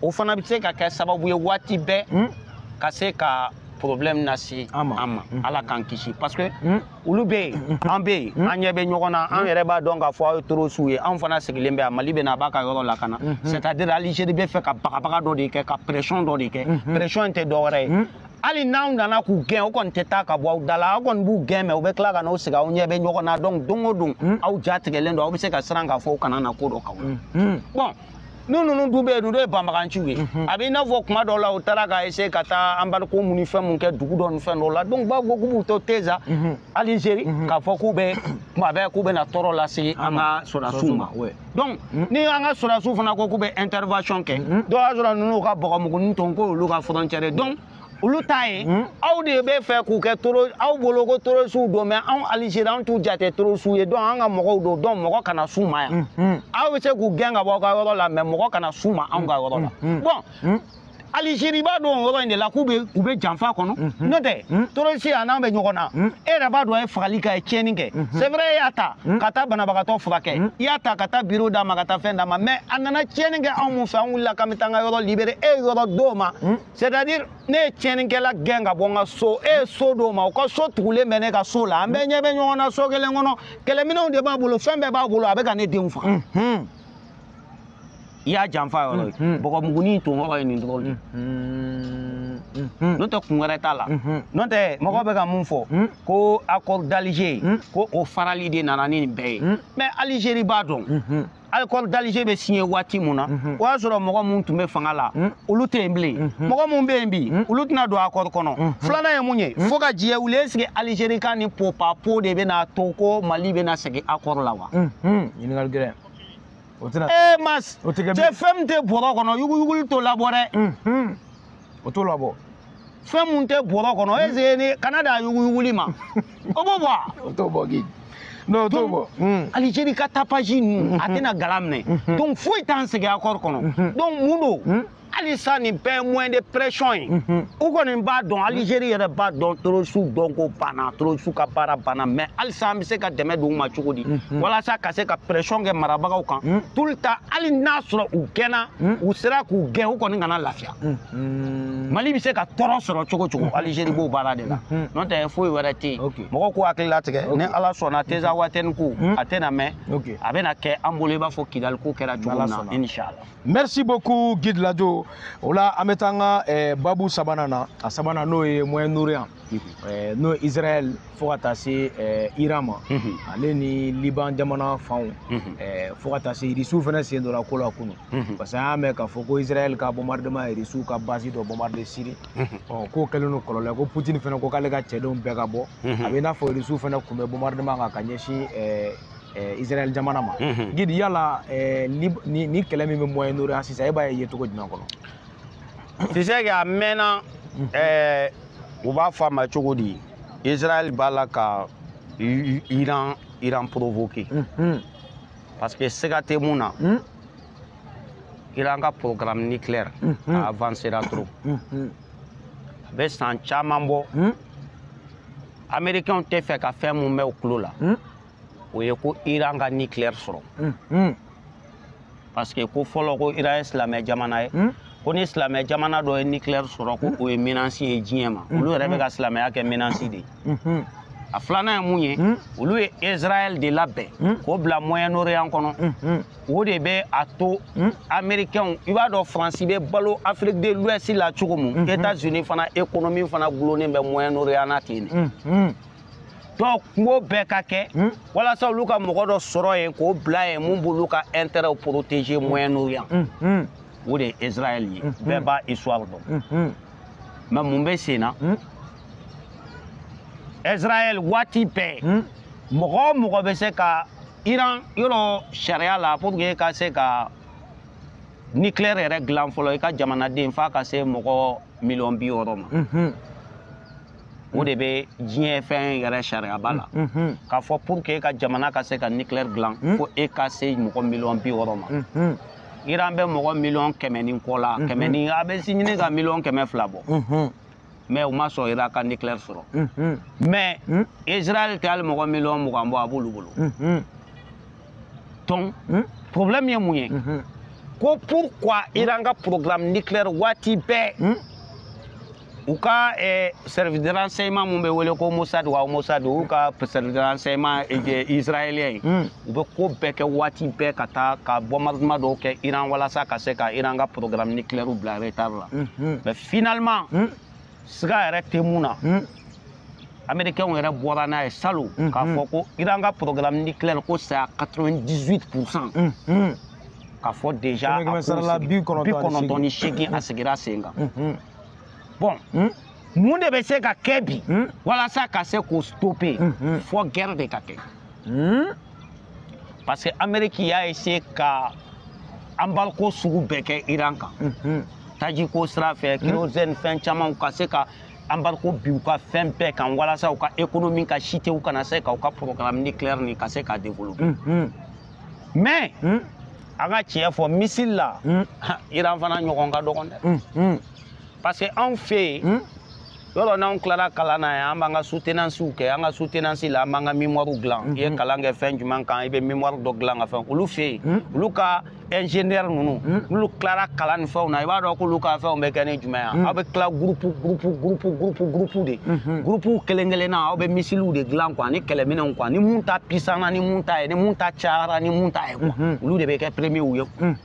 o fana bɛ se ka kɛ sababu ye waati bɛɛ ka se ka problème nasi ama ala kan kisi parce que olu be an be an ɲɛ bɛ ɲɔgɔn na an yɛrɛ b'a dɔn ka fɔ aw ye torosu ye an fana sigilen bɛ a Mali bɛ na a b'a ka yɔrɔ la ka na c'est à dire Algérie bɛ fɛ ka bagabaga dɔ de kɛ ka pression dɔ de kɛ pression tɛ dɔ wɛrɛ ye hali n'aw nana k'u gɛn o kɔni tɛ taa ka bɔ aw da la aw kɔni b'u gɛn mɛ u bɛ tila ka n'aw sigi aw ɲɛ bɛ ɲɔgɔn na donc don o don aw ja tigɛlen don aw bɛ se ka siran k'a fɔ u kana na ko dɔ k'aw bon nu ninnu dun bɛ yen ninnu ye banbaganciw ye a bɛ i n'a fɔ kuma dɔw la u taara ka essayer ka taa embargo mun ni fɛn mun kɛ dugu dɔ ni fɛn dɔw la donc b'a fɔ k'u b'u to Teza Algérie k'a fɔ k'u bɛ kuma bɛɛ k'u bɛna tɔɔrɔ lase an ka sɔrɔdasiw ma donc ni an ka sɔrɔdasiw fana ko k'u bɛ intervention kɛ dɔw y'a sɔrɔ ninnu ka bɔgɔmugunin tɔn k'olu ka frontière donc olu ta ye aw de bɛ fɛ k'u kɛ toro aw bolo ko terroriste don mais anw Algérie an t'u jate terroriste ye donc an ka mɔgɔw don donc mɔgɔ kana s'u ma yan aw bɛ se k'u gɛn ka bɔ aw ka yɔrɔ la mais mɔgɔ kana s'u ma anw ka yɔrɔ la bon Algérie b'a dɔn o yɔrɔ in de la k'u bɛ u bɛ janfa kɔnɔ n'o tɛ terroriste a n'an bɛ ɲɔgɔn na e yɛrɛ b'a dɔn a ye fagali kɛ a ye tiɲɛni kɛ c'est vrai e y'a ta ka taa banabagatɔ furakɛ i y'a ta ka taa bureau d'a ma ka taa fɛn d'a ma mais a nana tiɲɛni kɛ anw mun fɛ an wulila k'an bɛ taa an ka yɔrɔ libérer e ye yɔrɔ d'o ma c'est à dire ne ye tiɲɛnikɛla gɛn ka bɔ n ka so e ye so d'o ma o ka so tugulen bɛ ne ka so la an bɛɛ ɲɛ bɛ ɲɔgɔn na so kelen kɔnɔ kɛlɛminɛnw de b'a bolo fɛn bɛɛ b'a bolo a bɛ ka ne denw faga i y'a janfa yɔrɔ ye bɔgɔmugunin ton yɔrɔ ye nin dɔrɔn de n'o tɛ kun wɛrɛ t'a la n'o tɛ mɔgɔ bɛ ka mun fɔ ko accord d'Alger ko o farali de nana ni nin bɛɛ ye mais Algérie b'a dɔn accord d'Alger bɛ signé waati mun na o y'a sɔrɔ mɔgɔ mun tun bɛ fanga la olu tɛ yen bilen mɔgɔ mun bɛ yen bi olu tɛna don accord kɔnɔ filanan ye mun ye fo ka diɲɛ wuli est ce que Algérie ka ni popapo de bɛna to ko Mali bɛna segin accord la wa ɲininkali gɛlɛn eh mas cɛ fɛn min tɛ bɔrɔ kɔnɔ yuguyuguli t'o labɔ dɛ o t'o labɔ fɛn mun tɛ bɔrɔ kɔnɔ est ce que ni kana da yuguyuguli ma o b'o bɔ o t'o bɔ gi non o t'o bɔ Algérie ka tapage ninnu a tɛna gala minɛ donc foyi t'an segin accord kɔnɔ donc mun don halisa nin bɛɛ ye moyen de pression ye u kɔni b'a dɔn Algérie yɛrɛ b'a dɔn terroriste dɔn ko banna terroriste ka baara banna mais halisa an bɛ se ka dɛmɛ don u ma cogo di walasa ka se ka pression kɛ marabagaw kan tout le temps hali n'a sɔrɔ u gɛnna u sera k'u gɛn u kɔni kana lafiya Mali bɛ se ka tɔɔrɔ sɔrɔ cogo cogo Algérie b'o baara de la n'o tɛ foyi wɛrɛ tɛ yen mɔgɔw k'u hakili latigɛ ni Ala sɔnna Teza Wateni ko a tɛna mɛn a bɛna kɛ an bolo i b'a fɔ Kidali ko kɛra cogo min na inchallah. Merci beaucoup Guide Lajo. O la an bɛ taa an ka babu sabanan na a sabanan n'o ye Moyen-Orient n'o ye Israël fo ka taa se Iran ma ale ni Liban jamana fanw fo ka taa se Irisiw fana sen donna ko la kunun parce que an y'a mɛn k'a fɔ ko Israël ka bombardement Irisiw ka base dɔ bombarder Syrie ɔ k'o kɛlen don kɔlɔlɔ ye ko Poutine fana ko k'ale ka cɛdenw bɛɛ ka bɔ a bɛ i n'a fɔ Irisiw fana kun bɛ bombardement kan ka ɲɛsin Israël jamana ma Guide yala ni kɛlɛ min bɛ Moyen-Orient sisan e b'a ye cogo jumɛn kɔnɔ tu sais que a mɛnna u b'a fɔ a ma cogo di Israël b'a la ka Iran Iran provoquer parce que sega tɛ mun na Iran ka programme nucléaire a avancera trop a bɛ san caman bɔ Américains tɛ fɛ ka fɛn mun mɛn u tulo la o ye ko Iran ka nucléaire sɔrɔ parce que ko fɔlɔ ko Iran ye silamɛ jamana ye ko ni silamɛ jamana dɔ ye nucléaire sɔrɔ ko o ye menace ye diɲɛ ma olu yɛrɛ bɛ ka silamɛya kɛ menace de ye a filanan ye mun ye olu ye Israël de labɛn k'o bila Moyen-Orient kɔnɔ o de bɛ a to Américains i b'a dɔn France bɛ balo Afrique de l'Ouest la cogo mun États-Unis fana économie fana gulonnen bɛ Moyen-Orient na ten de donc kungo bɛɛ ka kɛ walasa olu ka mɔgɔ dɔ sɔrɔ yen k'o bila yen mun b'olu ka intérêt protéger Moyen-Orient o de ye Israël ye bɛɛ b'a histoire dɔn mais mun bɛ sen na Israël waati bɛɛ mɔgɔ o mɔgɔ bɛ se ka Iran yɔrɔ sariya la pour que ka se ka nucléaire yɛrɛ dilan fɔlɔ i ka jamanaden f'a ka se mɔgɔ miliyɔn bi wɔɔrɔ ma o de bɛ diɲɛ fɛn yɛrɛ sariyaba la k'a fɔ pour que e ka jamana ka se ka nucléaire dilan fo e ka se mɔgɔ miliyɔn bi wɔɔrɔ ma Iran bɛ mɔgɔ miliyɔn kɛmɛ ni kɔ la kɛmɛ ni a bɛ si ɲini ka miliyɔn kɛmɛ fila bɔ mais u ma sɔn Iran ka nucléaire sɔrɔ mais Israël tɛ hali mɔgɔ miliyɔn mugan bɔ a b'olu bolo donc problème ye mun ye ko pourquoi Iran ka programme nucléaire wati bɛɛ u ka service de renseignement mun bɛ wele ko Mossad wa Mossad u ka service de renseignement israélien u bɛ ko bɛɛ kɛ waati bɛɛ ka taa ka bombardement dɔw kɛ Iran walasa ka se ka Iran ka programme nucléaire bila retard la mais finalement siga yɛrɛ tɛ mun na américains yɛrɛ bɔra n'a ye salon k'a fɔ ko Iran ka programme nucléaire ko c'est à quatre-vingt-dix-huit pour cent k'a fɔ déjà bi kɔnɔntɔn ni seegin a segira sen kan bon mun de bɛ se ka kɛ bi walasa ka se k'o stopper fɔ guerre de ka kɛ parce que Amérique y'a essayé ka embargo sugu bɛɛ kɛ Iran kan tajiko sira fɛ kérosène fɛn caman ka se ka embargo bi u ka fɛn bɛɛ kan walasa u ka économie ka chuter u kana se ka u ka programme nucléaire ni ka se ka développer mais a ka tiɲɛ fɔ missile la Iran fana ɲɔgɔn ka dɔgɔn dɛ parce que anw fɛ yen yɔrɔ n'anw tilara kalan na yan an b'an ka soutenance kɛ an ka soutenance la an b'an ka mémoire dilan i ye kalan kɛ fɛn jumɛn kan i bɛ mémoire dɔ dilan ka fɛn olu fɛ yen olu ka ingénieur ninnu n'olu tilara kalan ni fɛnw na i b'a dɔn k'olu ka fɛnw bɛ kɛ ni jumɛn ye aw bɛ tila groupe groupe groupe groupe groupe de groupe kelen kelen na aw bɛ missiles de dilan quoi ni kɛlɛminɛnw quoi ni mun ta puissant na ni mun ta ye ni mun ta cayara ni mun ta ye quoi olu de bɛ kɛ premier ye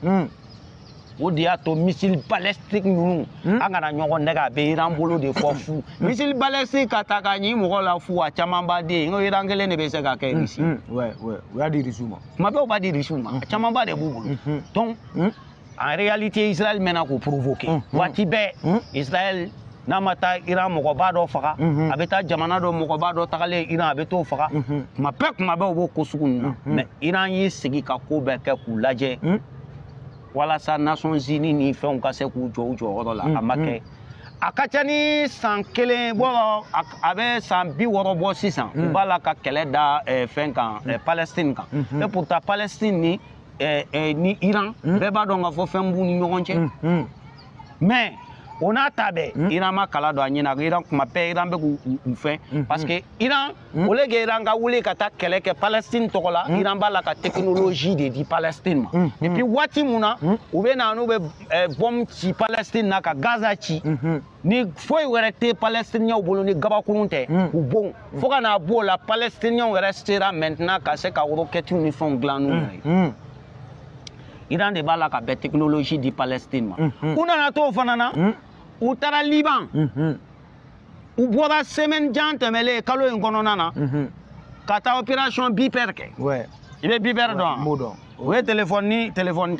o de y'a to missile balistique ninnu an kana ɲɔgɔn nɛgɛ a bɛ Iran bolo de fɔ fu missile balistique ka ta ka ɲi mɔgɔ la fu a caman ba de n ko Iran kelen de bɛ se ka kɛ Russie ouais ouais o y'a di Russiw ma tuma bɛɛ o b'a di Russiw ma a caman ba de b'u bolo donc en réalité Israël mɛnna k'o provoquer waati bɛɛ Israël n'a ma taa Iran mɔgɔba dɔ faga a bɛ taa jamana dɔ mɔgɔba dɔ tagalen Iran a bɛ t'o faga tuma bɛɛ tuma bɛɛ o b'o ko sugu ninnu na mais Iran y'i sigi ka ko bɛɛ kɛ k'u lajɛ walasa Nations Unies ni fɛnw ka se k'u jɔ u jɔyɔrɔ la a ma kɛ a ka ca ni san kelen bɔ a bɛ san bi wɔɔrɔ bɔ sisan u b'a la ka kɛlɛ da fɛn kan Palestine kan et pourtant Palestine ni ni Iran bɛɛ b'a dɔn k'a fɔ fɛn b'u ni ɲɔgɔn cɛ mais o n'a ta bɛɛ Iran ma kala don a ɲɛna Iran kuma bɛɛ Iran bɛ k'u fɛn parce que Iran au lieu que Iran ka wuli ka taa kɛlɛ kɛ Palestine tɔgɔ la Iran b'a la ka technologie de di Palestine ma et puis waati mun na u bɛ na n'u bɛ bombe ci Palestine na ka Gaza ci ni foyi wɛrɛ tɛ Palestiniens bolo ni gabakurun tɛ u bon fo ka n'a b'o la Palestiniens yɛrɛ sera maintenant ka se ka roquettes ni fɛnw dilan n'u yɛrɛ ye Iran de b'a la ka bɛn technologie di Palestine ma u nana t'o fana na u taara Liban u bɔra semaine jan tɛmɛlen kalo in kɔnɔna na ka taa opération Biper kɛ i bɛ Biper dɔn o ye téléphone ni téléphone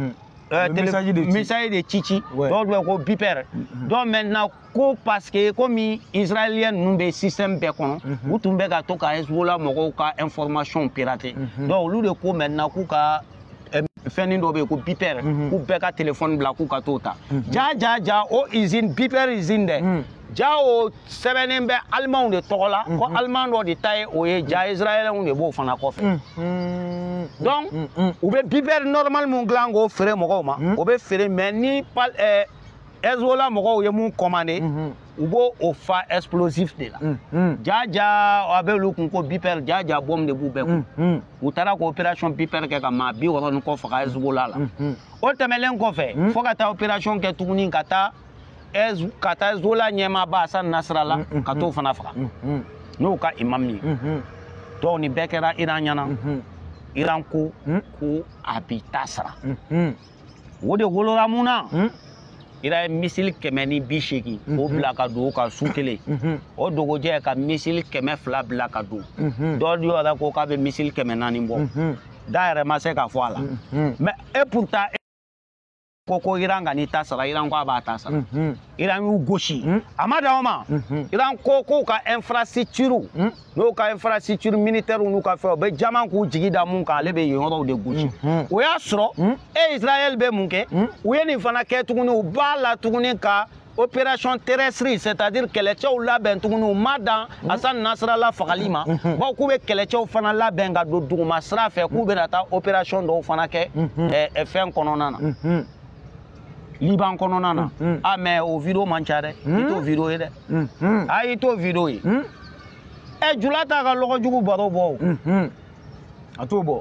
tɛ message de cici dɔw bɛ ko Biper donc maintenant ko parce que komi israélien ninnu bɛ système bɛɛ kɔnɔ u tun bɛ ka to ka Hezbollah mɔgɔw ka information pirater donc olu de ko maintenant k'u ka fɛnnin dɔ bɛ yen ko Biper k'u bɛɛ ka téléphone bila k'u ka t'o ta ja ja ja o usine Biper usine dɛ ja o sɛbɛnnen bɛ Allemand de tɔgɔ la ko Allemand dɔ de ta ye o ye ja israélien de b'o fana kɔfɛ donc u bɛ Biper normal mun dilan k'o feere mɔgɔw ma o bɛ feere mais ni Hezbollah mɔgɔw ye mun commandé u b'o o fa explosif de la ja ja a bɛ olu kun ko Biper ja ja bombe de b'u bɛɛ kun u taara ko opération Biper kɛ ka maa bi wɔɔrɔ ni kɔ faga Hezbollah la o tɛmɛlen kɔfɛ fo ka taa opération kɛ tuguni ka taa ka taa Hezbollah ɲɛmaaba Hassan Nasrallah ka t'o fana faga n'o ka imam ye donc nin bɛɛ kɛra Iran ɲɛna Iran ko ko a b'i ta sara o de wolola mun na Iran ye missile kɛmɛ ni bi seegin o bila ka don o kan su kelen o dogojɛ ka missile kɛmɛ fila bila ka don dɔ yɛrɛ ko k'a bɛ missile kɛmɛ naani bɔ da yɛrɛ ma se ka fɔ a la mais et pourtant ko ko Iran ka n'i ta sara Iran ko a b'a ta sara Iran y'u gosi a ma dan o ma Iran ko k'u ka infrastructure n'u ka infrastructure militaire n'u ka fɛnw u bɛ jama k'u jigi da mun kan ale bɛ yen yɔrɔw de gosi o y'a sɔrɔ e Israël bɛ mun kɛ u ye nin fana kɛ tuguni u b'a la tuguni ka opération terrestre c'est-à-dire kɛlɛcɛw labɛn tuguni u ma dan Hassan Nasrallah fagali ma bawo k'u bɛ kɛlɛcɛw fana labɛn ka don duguma sira fɛ k'u bɛna taa opération dɔw fana kɛ fɛn kɔnɔna na Liban kɔnɔna na ah mais o vidéo man ca dɛ i t'o vidéo ye dɛ ah i t'o vidéo ye ɛ jula t'a ka lɔgɔjugu baro bɔ o a t'o bɔ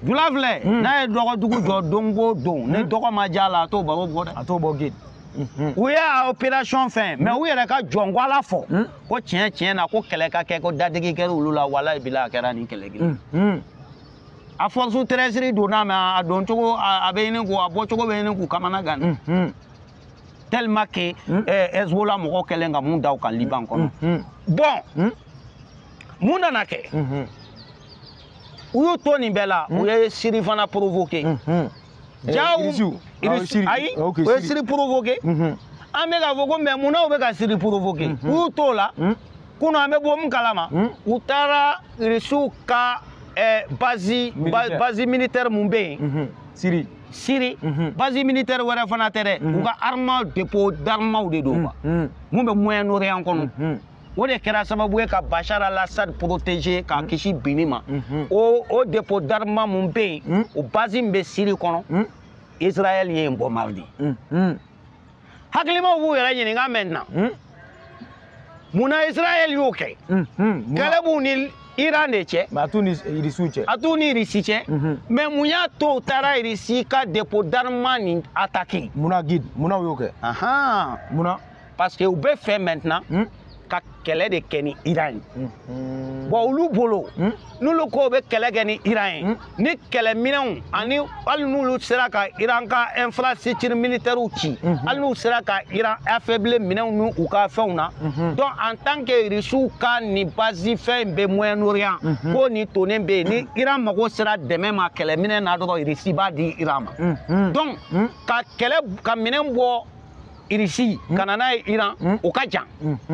Jula filɛ n'a ye dɔgɔdugu jɔ don o don ni dɔgɔ ma diya la a t'o baro bɔ dɛ a t'o bɔ gate u y'a opération fɛn mais u yɛrɛ ka jɔngwala fɔ ko tiɲɛ tiɲɛ na ko kɛlɛ ka kɛ ko dadigi kɛra olu la walayi bila a kɛra nin kɛlɛ kelen a force treize donna mais a don cogo a bɛ ɲini k'u a bɔ cogo bɛ ɲini k'u kamana gan tellement que Hezbollah mɔgɔw kɛlen ka mun da u kan Liban kɔnɔ bon mun nana kɛ u y'u to nin bɛɛ la u ye Syrie fana provoqué jaw ayi u ye Syrie provoqué an bɛ ka fɔ ko mais munna u bɛ ka Syrie provoqué u y'u to la kunun an bɛ bɔ mun kalama u taara Rusiw ka base base militaire mun bɛ yen Syrie Syrie base militaire wɛrɛ fana tɛ dɛ u ka arme dépôt d'armes de don quoi mun bɛ Moyen-Orient kɔnɔ o de kɛra sababu ye ka Bachar al-Assad protéger k'a kisi binni ma o o dépôt d'armes mun bɛ yen o base min bɛ Syrie kɔnɔ Israël ye n bɔ mardi hakilimaw b'u yɛrɛ ɲininka maintenant munna Israël y'o kɛ kɛlɛ b'u ni Iran de cɛ mais a t'u ni Irisiw cɛ a t'u ni Irisi cɛ mais mun y'a to u taara Irisi ka dépôt d'armes nin attaquer munna guide munna u y'o kɛ ahan munna parce que u bɛ fɛ maintenant ka kɛlɛ de kɛ ni Iran ye bon olu bolo n'olu ko bɛ kɛlɛ kɛ ni Iran ye ni kɛlɛminɛnw ani hali n'olu sera ka Iran ka infrastructure militaire ci hali n'u sera ka Iran affaiblir minɛnw ni u ka fɛnw na donc en tant que Rusiw ka nin base fɛn bɛ Moyen-Orient ko nin tonnen bɛ yen ni Iran mago sera dɛmɛ ma kɛlɛminɛn na dɔrɔn Rusi b'a di Iran ma donc ka kɛlɛ ka minɛn bɔ Rusi ka na n'a ye Iran o ka jan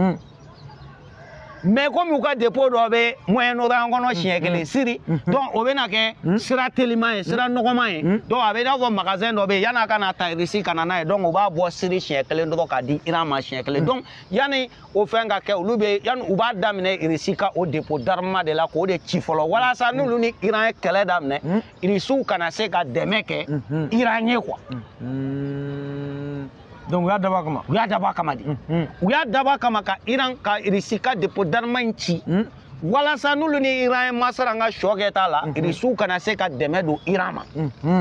mais comme u ka dépôt dɔ bɛ Moyen-Orient kɔnɔ siɲɛ kelen Syrie donc o bɛna kɛ sira teliman ye sira nɔgɔman ye donc a bɛ i n'a fɔ magasin dɔ bɛ yen yan'a ka na ta Russie ka na n'a ye donc u b'a bɔ Syrie siɲɛ kelen dɔrɔn k'a di Iran ma siɲɛ kelen donc yanni o fɛn ka kɛ olu bɛ yanni u b'a daminɛ Russie ka o dépôt d'armes de la k'o de ci fɔlɔ walasa n'olu ni Iran ye kɛlɛ daminɛ Rusiw kana se ka dɛmɛ kɛ Iran ye quoi. donc u y'a dabɔ a kama u y'a dabɔ a kama de u y'a dabɔ a kama ka Iran ka Rusi ka dépôt d'armes in ci walasa n'olu ni Iran ye masara ka sɔ kɛ t'a la Rusiw kana se ka dɛmɛ don Iran ma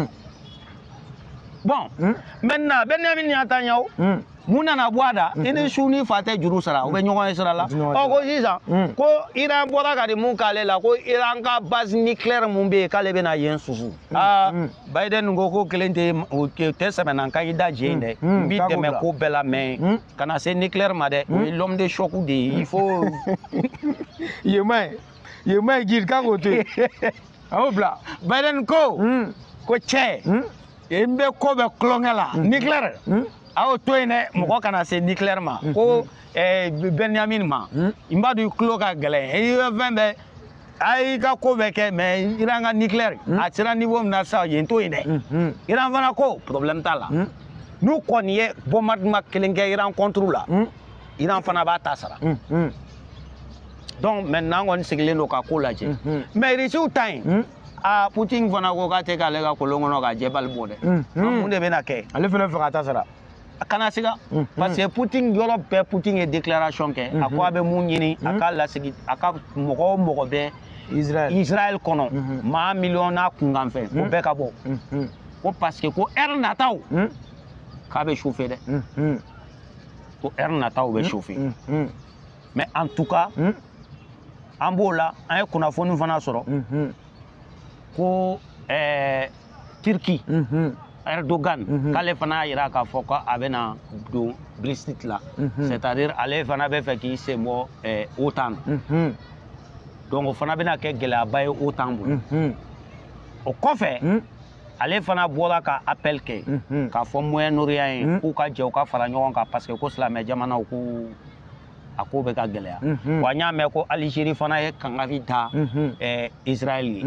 bon maintenant Benjamin Netanyahu mun nana bɔ a da i ni su ni fa tɛ juru sara u bɛ ɲɔgɔn ye sira la ɔ ko sisan ko Iran bɔra ka di mun k'ale la ko Iran ka base nucléaire mun bɛ yen k'ale bɛna yen susu aa Biden ko ko kelen tɛ o tɛ sɛbɛnna kan i da jɛ in dɛ n b'i dɛmɛ ko bɛɛ la mais kana se nucléaire ma dɛ o ye l'homme de choc de ye il faut yen ma ye yen ma ye Guide k'an k'o to yen a y'o bila Biden ko ko cɛ n bɛ ko bɛ tulonkɛ la nucléaire a y'o to yen dɛ mɔgɔ kana se nucléaire ma ko Benjamin ma n b'a dɔn i tulo ka gɛlɛn i bɛ fɛn bɛɛ a y'i ka ko bɛɛ kɛ mais Iran ka nucléaire a sera niveau min na sisan yen to yen dɛ Iran fana ko problème t'a la n'u kɔni ye bombardement kelen kɛ Iran contre la Iran fana b'a ta sara donc maintenant kɔni sigilen don ka ko lajɛ mais Rusiw ta in a Putin fana ko k'a tɛ k'ale ka kolon kɔnɔ ka jɛ bali bɔ dɛ mun de bɛna kɛ ale fana fɛ ka ta sara a kana siga parce que Putin yɔrɔ bɛɛ Putin ye déclaration kɛ a ko a bɛ mun ɲini a ka lasigi a ka mɔgɔ o mɔgɔ bɛ Israël Israël kɔnɔ maa miliyɔn n'a kunkan fɛ o bɛɛ ka bɔ ko parce que ko heure nataw k'a bɛ chauffer dɛ ko heure nataw bɛ chauffer mais en tout cas an b'o la an ye kunnafoni fana sɔrɔ ko Turki Erdogan k'ale fana y'a jira k'a fɔ ko a bɛna don Brexit la c'est-à-dire ale fana bɛ fɛ k'i sen bɔ OTAN donc o fana bɛna kɛ gɛlɛyaba ye OTAN bolo o kɔfɛ ale fana bɔra ka appel kɛ k'a fɔ Moyen-Orient ye k'u ka jɛ u ka fara ɲɔgɔn kan parce que ko silamɛ jamanaw ko a ko bɛ ka gɛlɛya wa n y'a mɛn ko Algérie fana ye kangari da Israël ye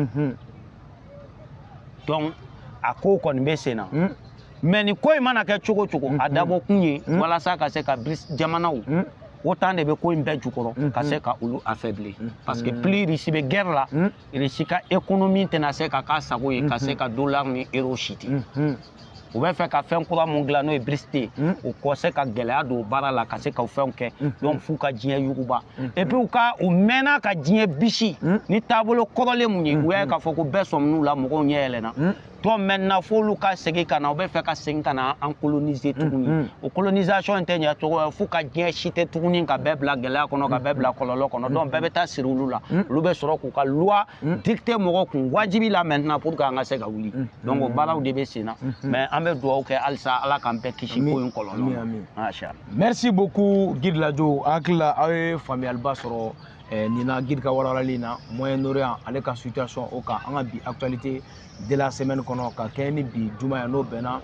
donc a ko kɔni bɛ sen na mais ni ko in mana kɛ cogo cogo a dabɔ kun ye walasa ka se ka jamanaw OTAN de bɛ ko in bɛɛ jukɔrɔ ka se ka olu affaiblir parce que plus Russie bɛ guerre la Russie ka économie tɛna se ka k'a sago ye ka se ka dollar ni euro si ten u bɛ fɛ ka fɛn kura mun dilan n'o ye Briste u kɔ se ka gɛlɛya don baara la ka se ka fɛnw kɛ donc f'u ka diɲɛ yuguba et puis u ka u mɛnna ka diɲɛ bisi ni taabolo kɔrɔlen mun ye u y'a ye k'a fɔ ko bɛɛ sɔmin'u la mɔgɔw ɲɛ yɛlɛnna donc maintenant f'olu ka segin ka na u bɛ fɛ ka segin ka na an coloniser tuguni o colonisation in tɛ ɲɛ cogo ye f'u ka diɲɛ si tɛ tuguni ka bɛɛ bila gɛlɛya kɔnɔ ka bɛɛ bila kɔlɔlɔ kɔnɔ donc bɛɛ bɛ taa siri olu la olu bɛ sɔrɔ k'u ka loi dicter mɔgɔw kun wajibi la maintenant pour que an ka se ka wuli donc o baaraw de bɛ sen na mais an bɛ dugawu kɛ halisa ala k'an bɛɛ kisi ko in kɔlɔlɔ ma mashallah merci beaucoup Guide Lajo hakili la aw ye faamuyaliba sɔrɔ nin na Guide ka walawalali na Moyen-Orient ale ka situation o kan an ka bi actualité de la semaine kɔnɔ ka kɛ ni bi juma ye n'o bɛnna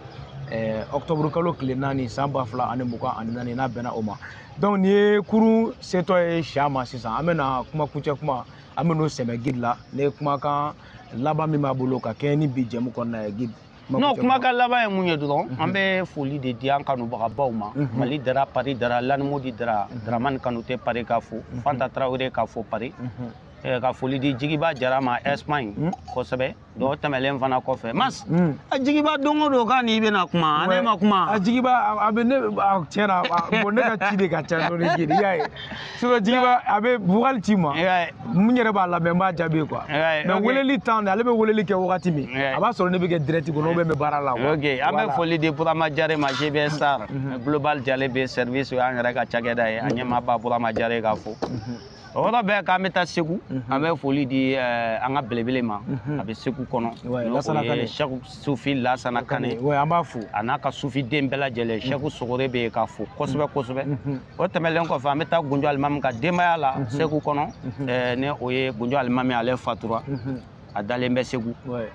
octobre kalo tile naani san ba fila ani mugan ani naani n'a bɛnna o ma donc nin ye kurun setɔ ye siya ma sisan an bɛna kuma kuncɛ kuma an bɛ n'o sɛmɛ Guide la ne ye kumakan laban min b'a bolo ka kɛ ni bi jɛmu kɔnɔna ye Guide. Non, kumakan laban ye mun ye dɔrɔn an bɛ foli de di an kanubagabaw ma Mali Dara Paris Dara Lanmodi Dara Dramane Kanute Paris k'a fo Fanta Traoré k'a fo Paris ka foli di Jigiba Jara ma Espagne kosɛbɛ donc o tɛmɛlen fana kɔfɛ mas a Jigiba don o don k'a ni bɛna kuma ne ma kuma a Jigiba a bɛ ne tiɲɛna bon ne ka ci de ka ca dɔɔni Guide i y'a ye sinon Jigiba a bɛ vocal ci ma mun yɛrɛ b'a lamɛn n b'a jaabi quoi mais weleli temps ale bɛ weleli kɛ wagati min a b'a sɔrɔ ne bɛ kɛ direct kɔnɔ ou bien n bɛ baara la quoi. Ok an bɛ foli di Burama Jare ma G B S Star Global Jale bɛ service o y'an yɛrɛ ka cakɛda ye a ɲɛmaaba Burama Jare k'a fo o yɔrɔ bɛɛ k'an bɛ taa Segu an bɛ foli di an ka belebele ma a bɛ Segu kɔnɔ n'o ye Cheikh Sufi Lasana Kane an b'a fo a n'a ka Sufi den bɛɛ lajɛlen Cheikh Sogore bɛ yen k'a fo kosɛbɛ kosɛbɛ o tɛmɛlen kɔfɛ an bɛ taa Gunjo Alimami ka denbaya la Segu kɔnɔ ni o ye Gunjo Alimami ale fatura a dalen bɛ Segu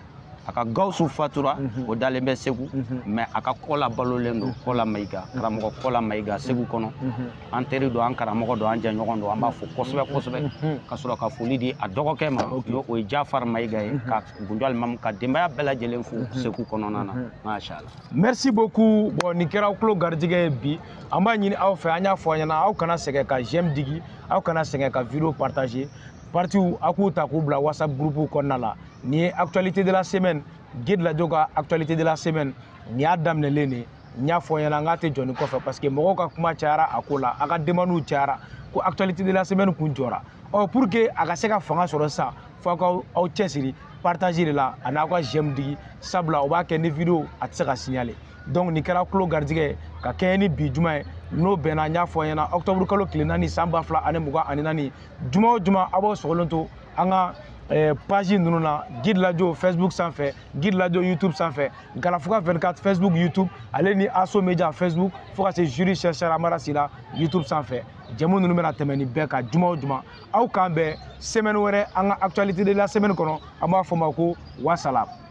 a ka Gawusu fatura o dalen bɛ Segu mais a ka kɔ la balolen don kɔ la Mayiga karamɔgɔ kɔ la Mayiga Segu kɔnɔ an teri don an karamɔgɔ don an jɛɲɔgɔn don an b'a fo kosɛbɛ kosɛbɛ ka sɔrɔ ka foli di a dɔgɔkɛ ma o ye Jafar Mayiga ye ka Gunjo Alimami ka denbaya bɛɛ lajɛlen fo Segu kɔnɔna na mashallah. Merci beaucoup bon nin kɛra kulo garijɛgɛ ye bi an b'a ɲini aw fɛ an y'a fɔ an ɲɛna aw kana sɛgɛn ka j'aime digi aw kana sɛgɛn ka vidéo partager partout a k'u ta k'u bila WhatsApp groupe kɔnɔna la nin ye actualité de la semaine Guide Lajo ka actualité de la semaine nin y'a daminɛlen de n y'a fɔ ɲɛna n k'a tɛ jɔ nin kɔfɛ parce que mɔgɔw ka kuma cayara a ko la a ka demandes cayara ko actualité de la semaine kun jɔra ɔ pour que a ka se ka fanga sɔrɔ sisan fo aw ka aw cɛsiri partager de la ani aw ka j'aime digi sabula o b'a kɛ ni vidéo a tɛ se ka signaler donc nin kɛra kulo garijɛgɛ ye ka kɛɲɛ ni bi juma ye n'o bɛnna n y'a fɔ ɲɛna octobre kalo tile naani san ba fila ani mugan ani naani juma o juma aw b'aw sɔgɔlen to an ka page ninnu na Guide Lajo Facebook sanfɛ Guide Lajo YouTube sanfɛ Galafuga vingt-quatre Facebook YouTube ale ni Aso Media Facebook fo ka se Jury Chercheur Amara Sila YouTube sanfɛ jɛmu ninnu bɛna tɛmɛ nin bɛɛ kan juma o juma aw k'an bɛn semaine wɛrɛ an ka actualité de la semaine kɔnɔ an b'a fɔ o ma ko wassalam.